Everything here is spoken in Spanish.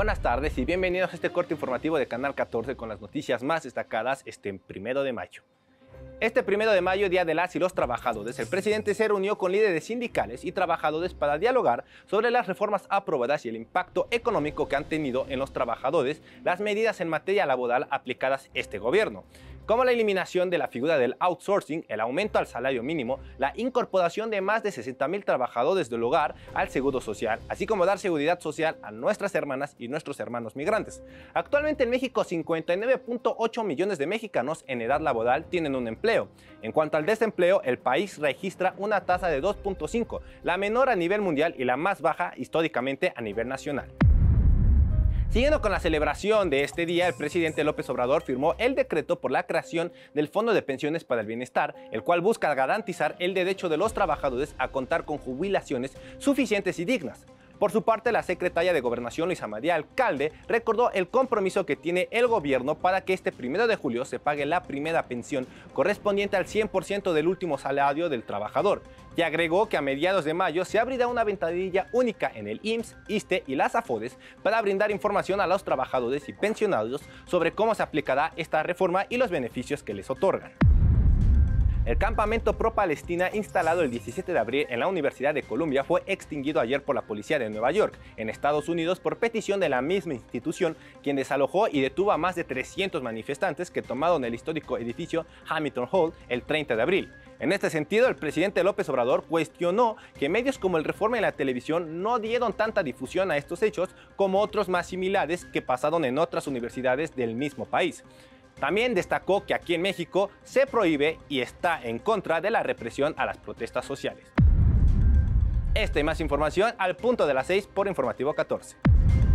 Buenas tardes y bienvenidos a este corte informativo de Canal 14 con las noticias más destacadas este 1 de mayo. Este 1 de mayo, Día de las y los Trabajadores, el presidente se reunió con líderes sindicales y trabajadores para dialogar sobre las reformas aprobadas y el impacto económico que han tenido en los trabajadores las medidas en materia laboral aplicadas este gobierno, como la eliminación de la figura del outsourcing, el aumento al salario mínimo, la incorporación de más de 60,000 trabajadores del hogar al seguro social, así como dar seguridad social a nuestras hermanas y nuestros hermanos migrantes. Actualmente en México, 59.8 millones de mexicanos en edad laboral tienen un empleo. En cuanto al desempleo, el país registra una tasa de 2.5, la menor a nivel mundial y la más baja históricamente a nivel nacional. Siguiendo con la celebración de este día, el presidente López Obrador firmó el decreto por la creación del Fondo de Pensiones para el Bienestar, el cual busca garantizar el derecho de los trabajadores a contar con jubilaciones suficientes y dignas. Por su parte, la secretaria de Gobernación, Luisa María Alcalde, recordó el compromiso que tiene el gobierno para que este 1 de julio se pague la primera pensión correspondiente al 100% del último salario del trabajador, y agregó que a mediados de mayo se abrirá una ventanilla única en el IMSS, ISSSTE y las AFORES para brindar información a los trabajadores y pensionados sobre cómo se aplicará esta reforma y los beneficios que les otorgan. El campamento pro-Palestina instalado el 17 de abril en la Universidad de Columbia fue extinguido ayer por la policía de Nueva York, en Estados Unidos, por petición de la misma institución, quien desalojó y detuvo a más de 300 manifestantes que tomaron el histórico edificio Hamilton Hall el 30 de abril. En este sentido, el presidente López Obrador cuestionó que medios como el Reforma y la televisión no dieron tanta difusión a estos hechos como otros más similares que pasaron en otras universidades del mismo país. También destacó que aquí en México se prohíbe y está en contra de la represión a las protestas sociales. Esta y más información al punto de las 6 por Informativo 14.